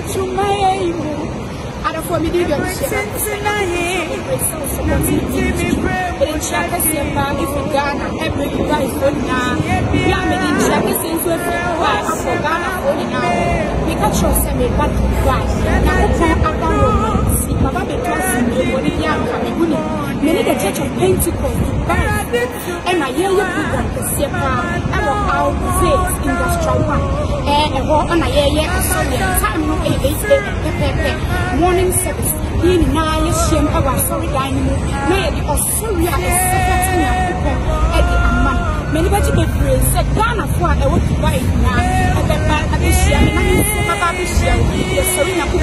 for me, did you share? Ghana, every guy is going now. Yammy, Shaggy since we're for Ghana only now. Because you're semi bad to guys. Now, see, Baba be classing me when the young coming. Many the Church of Pentecost to buy. And I hear you to see our faith industrial one. And walk on a year, sorry, time no 8 morning service. In now, you shame our sorry dining. May the Australia is at the Amman. Many better be praised. Said Ghana for I want to buy it now. At the back of this year, and I'm sorry,